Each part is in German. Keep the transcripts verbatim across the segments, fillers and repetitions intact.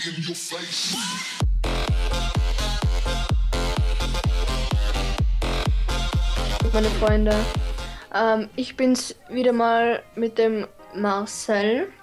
Meine Freunde, ähm, ich bin's wieder mal mit dem Marcel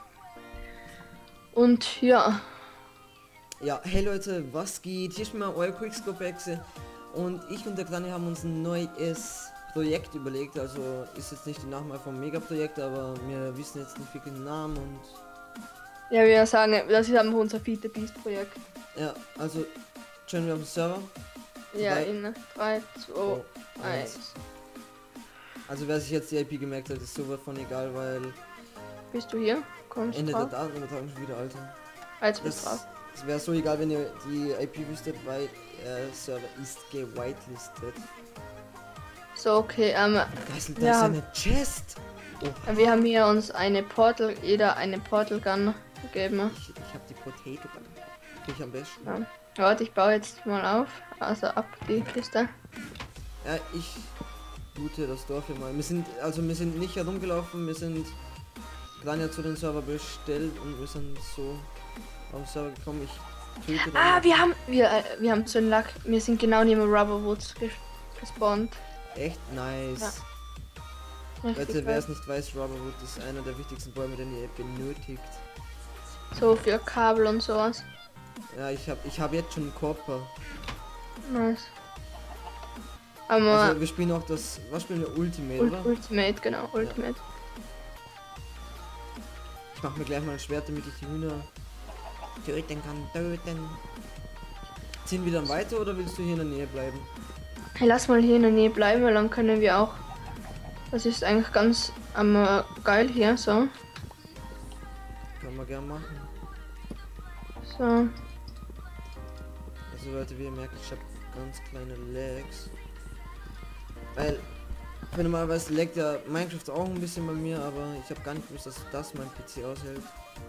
und ja. Ja, hey Leute, was geht? Hier ist mal euer Quickscope-Exe und ich und der Kleine haben uns ein neues Projekt überlegt, also ist jetzt nicht die Nachmache vom Megaprojekt, aber wir wissen jetzt nicht wirklich den Namen und... Ja, wir sagen, das ist einfach unser Feed the Beast Projekt. Ja, also, joinen wir auf den Server. Ja, Drei, in drei, zwei, eins. Also wer sich jetzt die I P gemerkt hat, ist sowas von egal, weil... Bist du hier? Kommst Ende drauf? der Datenübertragung schon wieder, Alter. Als bist Das, drauf. das wäre so egal, wenn ihr die I P wüsstet, weil der Server ist gewitelistet. So, okay, ähm, Da ist, da ja. ist eine Chest! Oh, wir haben hier uns eine Portal, jeder eine Portal Gun gegeben. ich, ich habe die Potato Gun. Krieg ich am besten. Ja. Warte, ich baue jetzt mal auf, also ab die Kiste. Ja, ich loote das Dorf hier mal. Wir sind, also wir sind nicht herumgelaufen, wir sind dann ja zu den Server bestellt und wir sind so auf den Server gekommen. Ich töte dann Ah, wir haben, wir, äh, wir haben so einen Lack, wir sind genau neben Rubber Woods ges gespawnt. echt nice. Ja. Leute, Richtig wer geil. es nicht weiß, Rubberwood ist einer der wichtigsten Bäume, den ihr benötigt. So für Kabel und sowas. Ja, ich habe ich hab jetzt schon Copper. Nice. Aber Also wir spielen auch das, was spielen wir, Ultimate, Ult oder? Ultimate, genau, Ultimate. Ich mach mir gleich mal ein Schwert, damit ich die Hühner töten kann, töten. Ziehen wir dann weiter oder willst du hier in der Nähe bleiben? Hey, lass mal hier in der Nähe bleiben, weil dann können wir auch. Das ist eigentlich ganz ähm, geil hier, so. Kann man gern machen. So. Also Leute, wie ihr merkt, ich habe ganz kleine Lags. Weil, für normalerweise laggt ja Minecraft auch ein bisschen bei mir, aber ich habe gar nicht gewusst, dass das mein P C aushält.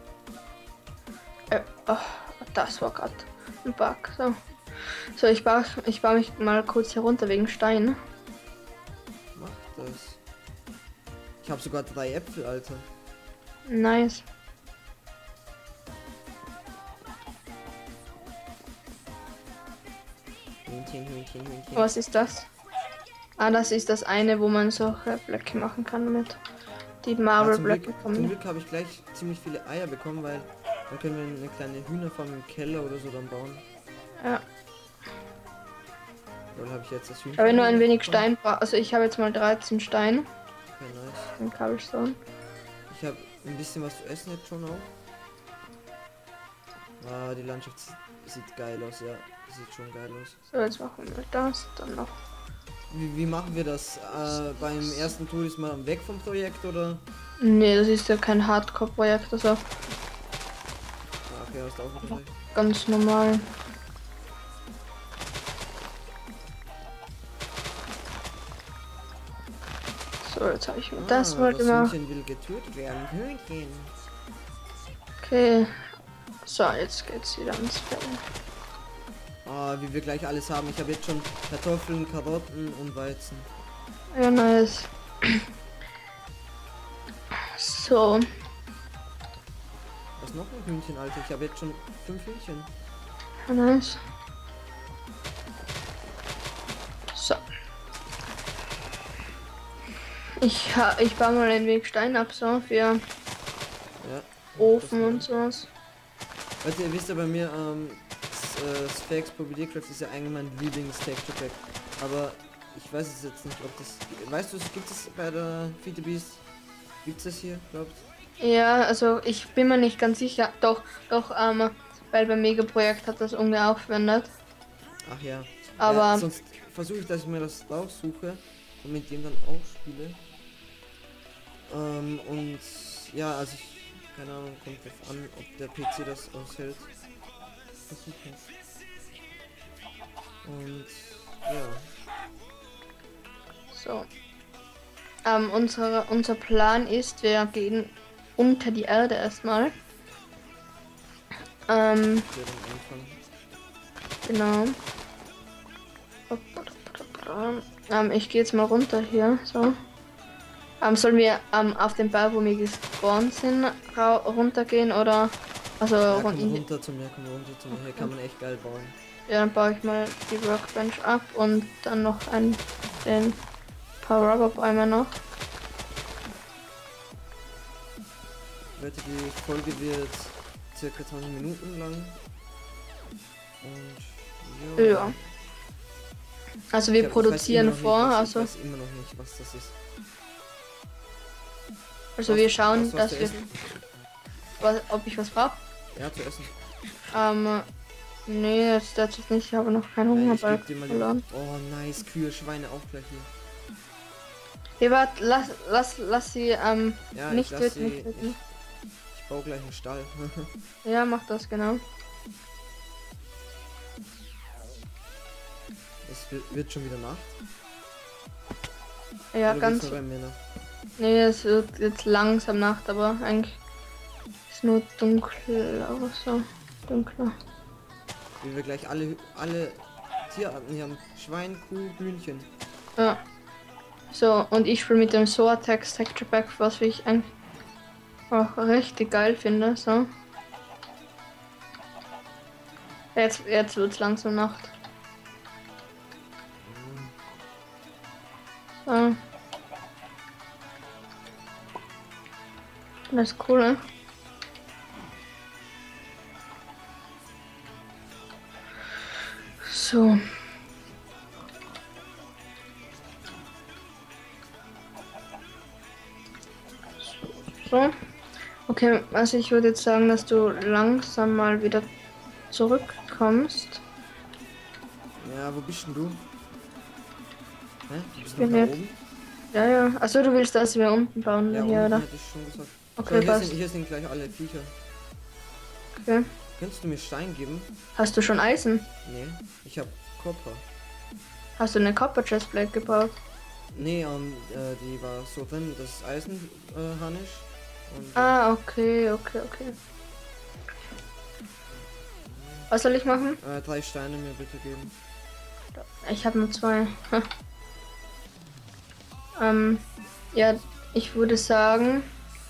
Äh, oh, das war gerade ein Bug. So. So, ich baue ich baue mich mal kurz herunter wegen Stein. Macht das. Ich habe sogar drei Äpfel, Alter. Nice. Hühnchen, Hühnchen, Hühnchen. Was ist das? Ah, das ist das eine, wo man solche Blöcke machen kann mit. Die Ja, Marble zum Blöcke Glück, zum kommen. Glück habe ich gleich ziemlich viele Eier bekommen, weil dann können wir eine kleine Hühnerfarm im Keller oder so dann bauen. Ja. Oder habe ich jetzt das Hühnchen? Ich habe nur ein wenig bekommen? Stein. Also ich habe jetzt mal dreizehn Stein Okay, nice. im Cobblestone. Ich habe ein bisschen was zu essen jetzt schon auch. Ah, die Landschaft sieht, sieht geil aus, ja. Sieht schon geil aus. So, jetzt machen wir das, dann noch. Wie, wie machen wir das? Äh, beim ersten Tool ist man weg vom Projekt oder? Nee, das ist ja kein Hardcore-Projekt, also Ah, okay, hast du auch wieder recht. ganz normal. So, jetzt habe ich mir das Ah, mal das gemacht. Hühnchen will getötet werden. Hühnchen. Okay. So, jetzt geht's wieder ans Feld. Ah, wie wir gleich alles haben. Ich habe jetzt schon Kartoffeln, Karotten und Weizen. Ja, nice. So. Was noch ein Hühnchen, Alter? Ich habe jetzt schon fünf Hühnchen. Ja, nice. So. Ich, ha ich baue mal ein wenig Stein ab, so für Ja. Ofen und sowas. Leute, ihr wisst ja bei mir, ähm, das, äh, Sphex Craft ist ja eigentlich mein Lieblings-Texture Pack. Aber ich weiß es jetzt nicht, ob das... Weißt du, gibt es bei der Feed the Beast? Gibt es das hier, glaubt? Ja, also ich bin mir nicht ganz sicher. Doch, doch, ähm, weil beim Mega-Projekt hat das ungefähr aufgewendet. Ach ja. Aber Ja, sonst versuche ich, dass ich mir das raussuche und mit dem dann auch spiele. Ähm, und ja, also ich... Keine Ahnung, kommt drauf an, ob der P C das aushält. Und ja. so. Ähm, unsere, unser Plan ist, wir gehen unter die Erde erstmal. Ähm, Der dann anfangen. genau. Ähm, ich gehe jetzt mal runter hier, so. Ähm, sollen wir ähm, auf den Ball, wo wir gespawnt sind, runtergehen oder Also Ja, rund komm in die, runter zu mir, komm runter zu mir. Hier kann man echt geil bauen. ja, dann baue ich mal die Workbench ab und dann noch ein, den paar Rubberbäume noch. Wette, die Folge wird circa zwanzig Minuten lang. Und ja. Ja. Also wir Ich hab- ich weiß produzieren immer noch vor, nicht, was, also, Ich weiß immer noch nicht, was das ist. also Was- wir schauen, was, was dass zu wir, essen? was, ob ich was brauche. Ja, zu essen. Ähm, nee, jetzt derzeit nicht, ich habe noch keinen Ja, ich Hungerbalg geb dir mal verloren. die... Oh, nice. Kühe, Schweine auch gleich hier. Hey, warte, lass, lass, lass sie, ähm, Ja, nicht ich lass töten, sie... nicht töten. Ich, ich baue gleich einen Stall. Ja, mach das, genau. Es wird, wird schon wieder Nacht. Ja, Oder ganz, wird's nur bei mir Nacht? nee, es wird jetzt langsam Nacht, aber eigentlich ist nur dunkel, aber so, dunkler. Wie wir gleich alle, alle Tierarten hier haben. Schwein, Kuh, Hühnchen. Ja. So, und ich spiele mit dem Soartex Texture Pack, was ich eigentlich auch richtig geil finde, so. Jetzt, jetzt wird's langsam Nacht. So. Das ist cool, ne? So. So. Okay, also ich würde jetzt sagen, dass du langsam mal wieder zurückkommst. Ja, wo bist denn du? Hä? Du bist Ich bin noch da jetzt- oben? Ja, ja. Achso, du willst, dass wir unten bauen Ja, hier, unten oder? hätte ich schon gesagt. Okay, so, hier, passt. sind, hier sind gleich alle Viecher. Okay. Könntest du mir Stein geben? Hast du schon Eisen? Nee, ich hab Copper. Hast du eine Copper Chestplate gebaut? Nee, ähm, äh, die war so drin, das ist Eisen, äh, Harnisch. Und, äh, Ah, okay, okay, okay. Was soll ich machen? äh, drei Steine mir bitte geben. Ich habe nur zwei. Ha. ähm, ja, ich würde sagen,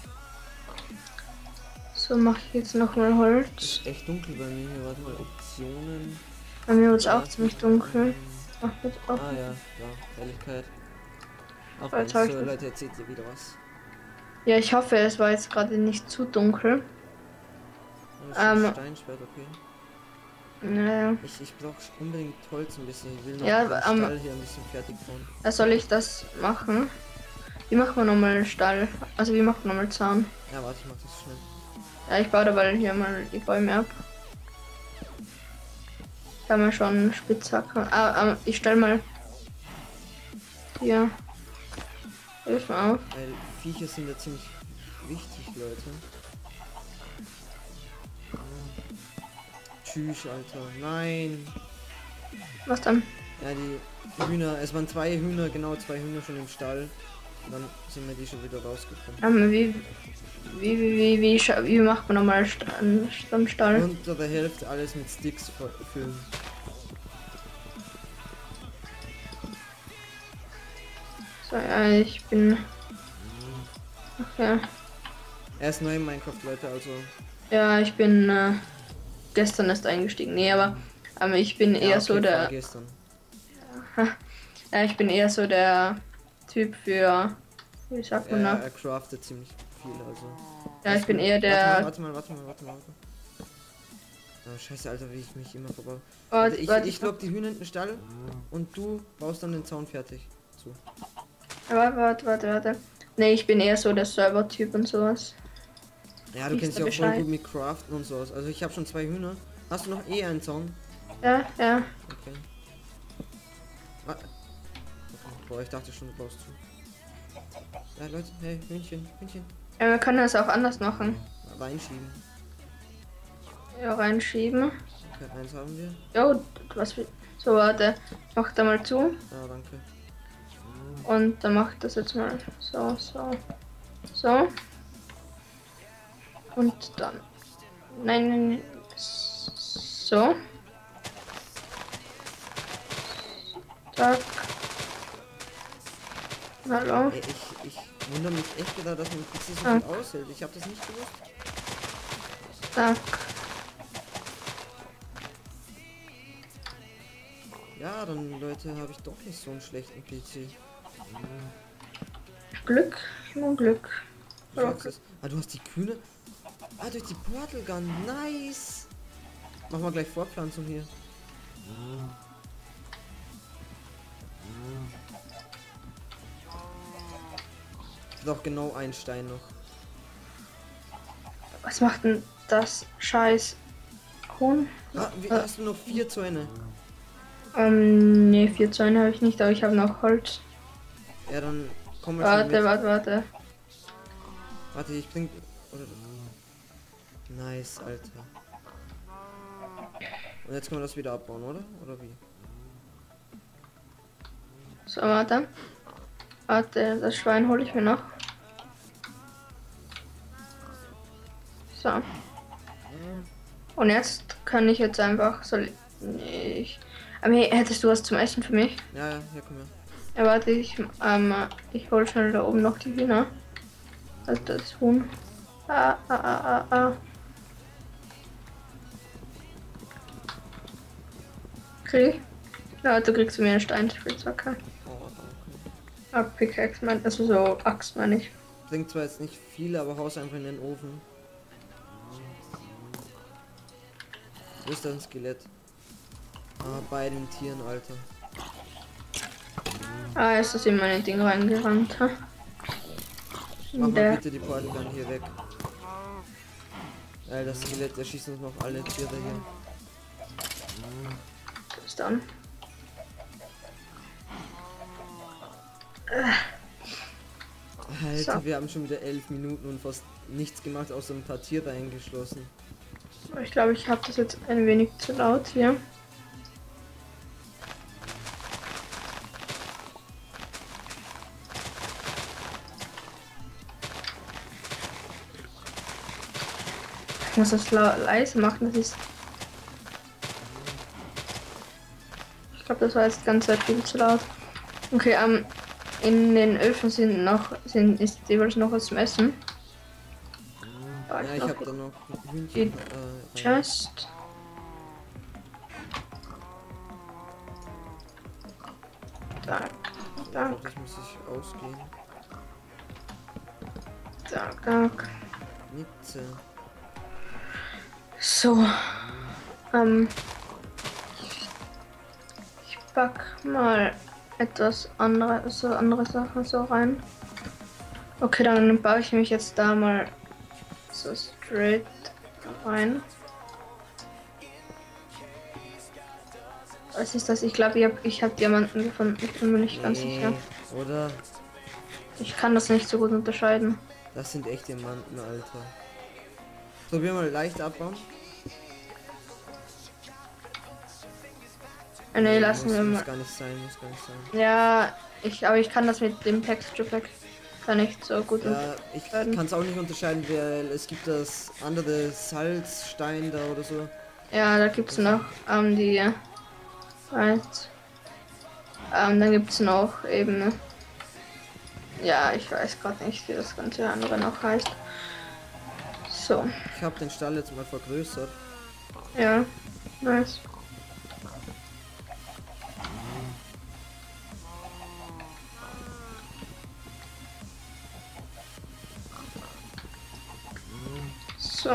so mache ich jetzt noch mal Holz. Ist echt dunkel bei mir hier. Warte mal, Optionen. Bei mir wird es auch ziemlich dunkel. Ach, jetzt auch. Ah ja, ja, Helligkeit. Auch Jetzt ganz hab ich so, das- Leute, jetzt seht ihr wieder was. Ja, ich hoffe, es war jetzt gerade nicht zu dunkel. Oh, das ist ein Ähm. Steinschwert, okay. Naja, Ich, ich brauche unbedingt Holz ein bisschen. Ich will noch Ja, den ähm, Stall hier ein bisschen fertig bauen. da soll ich das machen. Wie macht man nochmal einen Stall? Also wie macht man nochmal Zaun? Ja, warte, ich mach das schnell. Ja, ich baue dabei hier mal die Bäume ab. Ich habe mir schon eine Spitzhacke. Ah, ah, ich stelle mal hier Hilfen auf. Weil Viecher sind ja ziemlich wichtig, Leute. Oh. Tschüss, Alter. Nein. Was dann? Ja, die Hühner. Es waren zwei Hühner, genau zwei Hühner schon im Stall. Und dann sind wir die schon wieder rausgekommen. Ähm, wie, wie, wie, wie, wie, scha- wie macht man nochmal St- einen St- einen Stall? Unter der Hälfte alles mit Sticks voll- füllen. So, ja, ich bin. Okay. Er ist neu in Minecraft, Leute, also. Ja, ich bin äh, gestern erst eingestiegen. Nee, aber ähm, ich bin eher Ja, okay, so vor der. gestern. Ja, ich bin eher so der Typ für. Wie sagt man Er, da? er craftet ziemlich viel, also. Ja, ich bin eher der. Warte mal, warte mal, warte mal, warte mal. Oh, scheiße, Alter, wie ich mich immer verbaue. Warte, ich warte, ich lock die Hühner in den Stall und du baust dann den Zaun fertig. So. Warte, warte, warte, warte. Nee, ich bin eher so der Server-Typ und sowas. Ja, du Wisst kennst ihr ja auch voll Bescheid? gut mit Craften und sowas. Also ich habe schon zwei Hühner. Hast du noch eh einen Zaun? Ja, ja. Okay. Ah. Okay. Boah, ich dachte schon, du baust zu. Ja, Leute, hey, Hühnchen, Hühnchen. Ja, wir können das auch anders machen. Reinschieben. Ja, reinschieben. Okay, eins haben wir. Jo, was will. So, warte. Ich mach da mal zu. Ja, danke. Und dann mach ich das jetzt mal so, so. So. Und dann. Nein, nein, nein. So. Zack. Hallo. Ey, ich, ich wundere mich echt wieder, dass mein P C so Ah. viel aushält. Ich habe das nicht gewusst. Zack. dann Leute, habe ich doch nicht so einen schlechten P C. Glück, nur Glück. Du sagst es. Ah, du hast die Kühne. Ah, durch die Portal Gun. Nice. Mach mal gleich Vorpflanzung hier. Doch genau ein Stein noch. Was macht denn das scheiß Huhn? Ah, wie, Äh. hast du noch vier Zäune? Ähm, ne, vier Zäune habe ich nicht, aber ich habe noch Holz. Ja, dann komm mal Warte, mit. warte, warte. Warte, ich bring... Oder... Nice, Alter. Und jetzt können wir das wieder abbauen, oder? Oder wie? So, warte. Warte, das Schwein hole ich mir noch. So. Und jetzt kann ich jetzt einfach so nicht. Aber hey, hättest du was zum Essen für mich? Ja, ja, hier komm her. Ja, warte, ich, ähm, ich hole schnell da oben noch die Hühner. Also das Huhn. Ah, ah, ah, ah, ah. Krieg ich? Ja, du kriegst mir eine Steinspitzhacke. Oh, danke. Ah, Pickaxe, mein, also so Axt meine ich. Bringt zwar jetzt nicht viel, aber haus einfach in den Ofen. Wo ist da ein Skelett? Ah, bei den Tieren, Alter. Ah, ist das in meine Ding reingerannt, ha? Mach mal Der. bitte die Portal Gun hier weg. Ja, das Skelett erschießt uns noch alle Tiere hier. Bis dann. Alter, So. wir haben schon wieder elf Minuten und fast nichts gemacht, außer ein paar Tiere eingeschlossen. Ich glaube, ich habe das jetzt ein wenig zu laut hier. Ich muss das lau- leise machen, das ist. Ich glaube, das war jetzt die ganze Zeit viel zu laut. Okay, ähm, in den Öfen sind noch, sind, ist jeweils noch was zum Essen. Da Ja, ist ich noch hab da noch die Hühnchen. Äh, Chest. Zack, ich zack, glaub, das muss ich ausgehen. zack, zack. Mitte. So. Ähm. Ich pack mal etwas andere, so andere Sachen so rein. Okay, dann baue ich mich jetzt da mal so straight rein. Was ist das? Ich glaube, ich habe ich hab Diamanten gefunden. Ich bin mir nicht ganz Nee, sicher. oder? Ich kann das nicht so gut unterscheiden. Das sind echt Diamanten, Alter. Probier mal leicht abbauen. Äh, nee, lassen muss, wir muss mal. gar nicht sein, muss gar nicht sein. Ja, ich, aber ich kann das mit dem Texture Pack gar nicht so gut Ja, ich unterscheiden. kann es auch nicht unterscheiden, weil es gibt das andere Salzstein da oder so. Ja, da gibt's noch ähm, die. Right. Ähm, dann gibt's noch eben. Ja, ich weiß gerade nicht, wie das ganze andere noch heißt. So, Ich habe den Stall jetzt mal vergrößert. ja, nice. So.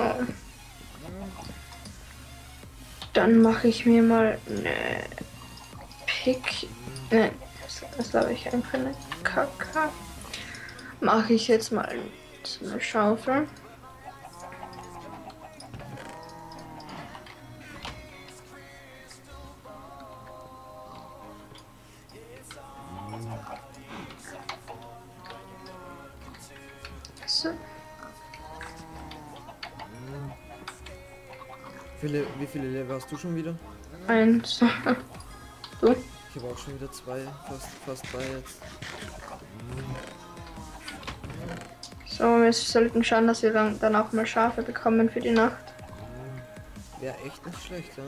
Dann mache ich mir mal eine Pick. Ne, das, das glaube ich einfach eine Kacke. Mache ich jetzt mal so eine Schaufel. So. Wie viele, wie viele Level hast du schon wieder? Eins. Du? Ich habe auch schon wieder zwei, fast, fast drei jetzt. So, wir sollten schauen, dass wir dann, dann auch mal Schafe bekommen für die Nacht. Wäre echt nicht schlecht, ja.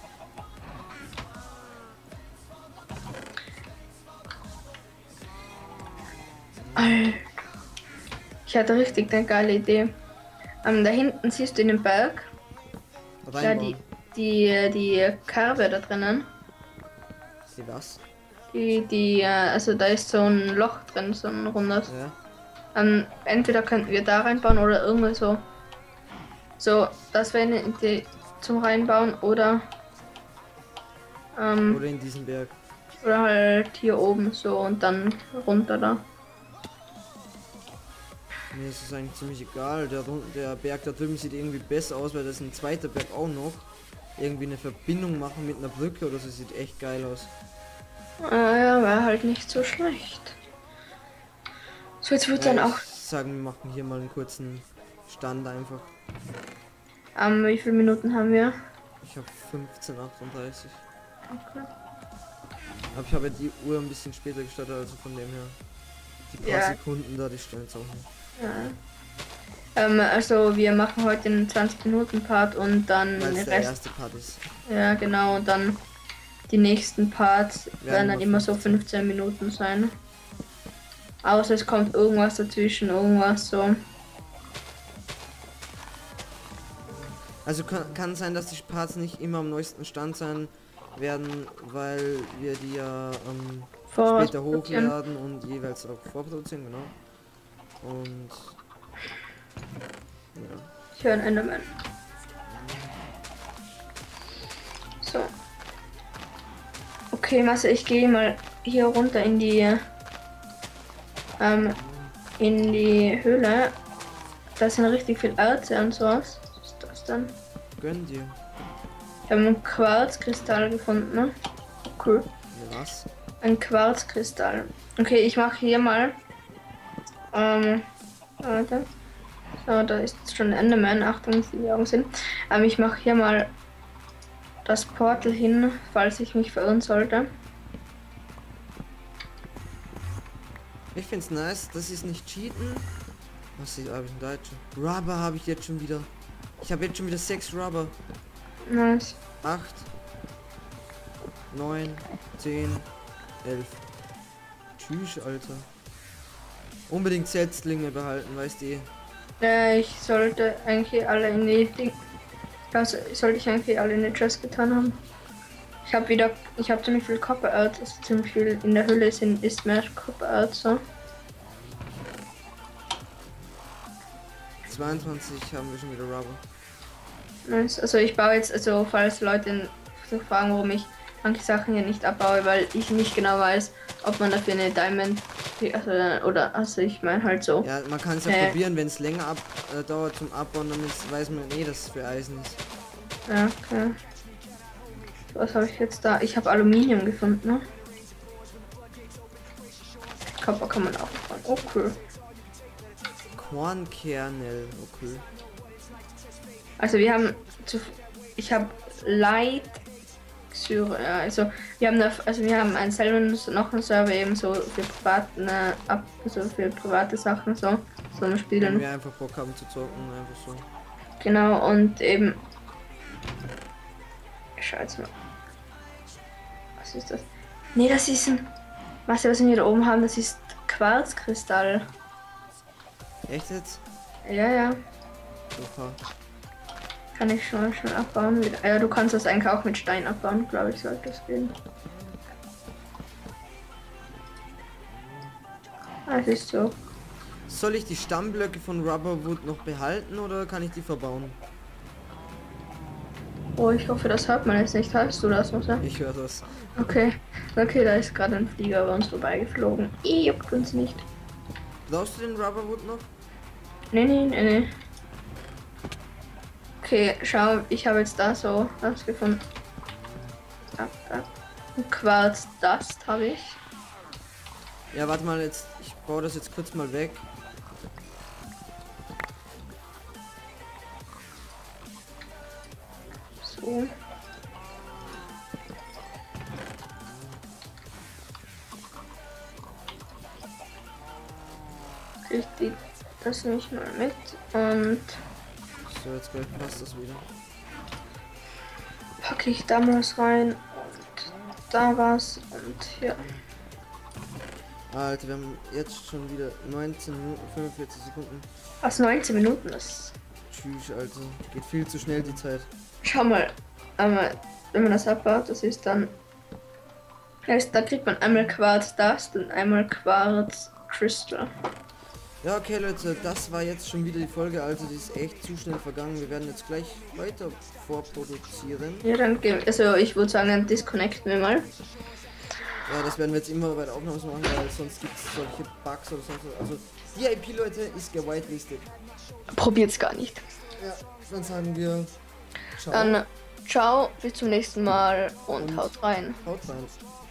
Alter. Ich hatte richtig eine geile Idee. Ähm, da hinten siehst du in dem Berg, ja, die, Reinbauen. die, die Kerbe da drinnen. Die was? Die, die, äh, also da ist so ein Loch drin, so ein rundes. Ja. Ähm, entweder könnten wir da reinbauen oder irgendwie so. So, das wäre eine Idee zum Reinbauen oder. Ähm, Oder in diesem Berg. oder halt hier oben so und dann runter da. Mir ist es eigentlich ziemlich egal. Der, Rund- der Berg da drüben sieht irgendwie besser aus, weil das ist ein zweiter Berg auch noch. Irgendwie eine Verbindung machen mit einer Brücke oder so, sieht echt geil aus. Ah ja, wäre halt nicht so schlecht. So, jetzt wird Ja, dann ich auch. sagen, wir machen hier mal einen kurzen Stand einfach. Ähm, wie viele Minuten haben wir? Ich habe fünfzehn achtunddreißig. Okay. Aber ich habe die Uhr ein bisschen später gestartet, also von dem her. Die paar Ja. Sekunden da, die stellen es auch nicht. Ja. Ähm, also wir machen heute einen zwanzig Minuten Part und dann Weil den es der Rest. erste Part ist. Ja, genau, und dann die nächsten Parts werden dann immer so fünfzehn. fünfzehn Minuten sein. Außer es kommt irgendwas dazwischen, irgendwas so. Also kann, kann sein, dass die Parts nicht immer am neuesten Stand sein werden, weil wir die ja ähm, Vor später hochladen und jeweils auch vorproduzieren, genau. Und ja. Ich höre einen Enderman. So. Okay, Masse, ich gehe mal hier runter in die ähm, in die Höhle. Da sind richtig viel Erze und sowas. Was ist das dann? Gönn dir. Ich habe einen Quarzkristall gefunden, ne? Cool. Ja, was? Ein Quarzkristall. Okay, ich mache hier mal. Ähm, warte. So, da ist schon ein Enderman. Achtung, die Augen sind. Ähm, ich mache hier mal das Portal hin, falls ich mich verirren sollte. Ich find's nice, das ist nicht cheaten. Was habe ich denn da jetzt schon? Rubber habe ich jetzt schon wieder. Ich habe jetzt schon wieder sechs Rubber. Nice. acht, neun, zehn, elf. Tschüss, Alter. Unbedingt Setzlinge behalten, weißt du. Äh, ich sollte eigentlich alle in die Ding. Also, sollte ich eigentlich alle in die Chest getan haben. Ich habe wieder. Ich habe ziemlich viel Copper Earth. Also ziemlich viel in der Hülle sind, ist mehr Copper Earth so. zweiundzwanzig haben wir schon wieder Rubber. Nice. Also ich baue jetzt, also falls Leute so fragen, warum ich manche Sachen hier nicht abbaue, weil ich nicht genau weiß, ob man dafür eine Diamond, also, oder, also ich meine halt so. Ja, man kann es ja Äh. probieren, wenn es länger ab, äh, dauert zum Abbauen, damit weiß man eh, dass es für Eisen ist. Ja, okay. Was habe ich jetzt da? Ich habe Aluminium gefunden, ne? Copper kann man auch bauen. Oh cool. Kornkernel, okay. Also wir haben zu, ich habe Light Syre, ja, also wir haben da, also wir haben einen selber noch einen Server eben so für private ab, also für private Sachen so, so ein Wenn Spielen. wir einfach Bock haben zu zocken, einfach so. Genau und eben. Scheiße. Was ist das? Nee, das ist ein. Was wir hier da oben haben, das ist Quarzkristall. Echt jetzt? Ja, ja. Super. Kann ich schon schon abbauen. Ja, du kannst das eigentlich auch mit Stein abbauen, glaube ich, sollte das gehen. Ah, es ist so. Soll ich die Stammblöcke von Rubberwood noch behalten oder kann ich die verbauen? Oh, ich hoffe, das hört man jetzt nicht. Hörst du das, Musa? Ich höre das. Okay. Okay, da ist gerade ein Flieger bei uns vorbeigeflogen. Ih, juckt uns nicht. Brauchst du den Rubberwood noch? Nee, nee, nee, nee. Okay, schau, ich habe jetzt da so was gefunden. Da, da. Ein Quarzdust habe ich. Ja, warte mal, jetzt. Ich baue das jetzt kurz mal weg. So. Ich die das nicht mal mit und So, jetzt gleich passt das wieder. packe ich da mal was rein und da was und hier. Alter, wir haben jetzt schon wieder neunzehn Minuten, fünfundvierzig Sekunden. Was neunzehn Minuten ist. Tschüss, Alter. Geht viel zu schnell die Zeit. Schau mal, aber wenn man das abbaut, das ist dann Heißt, da kriegt man einmal Quarz Dust und einmal Quarz Crystal. Ja, okay Leute, das war jetzt schon wieder die Folge, also die ist echt zu schnell vergangen. Wir werden jetzt gleich weiter vorproduzieren. Ja, dann gehen also ich würde sagen, dann disconnecten wir mal. Ja, das werden wir jetzt immer bei der Aufnahme so machen, weil sonst gibt es solche Bugs oder sonst was. Also, V I P Leute ist gewitelistet. Probiert's gar nicht. Ja, dann sagen wir ciao. Dann ciao, bis zum nächsten Mal und, Und haut rein. Haut rein.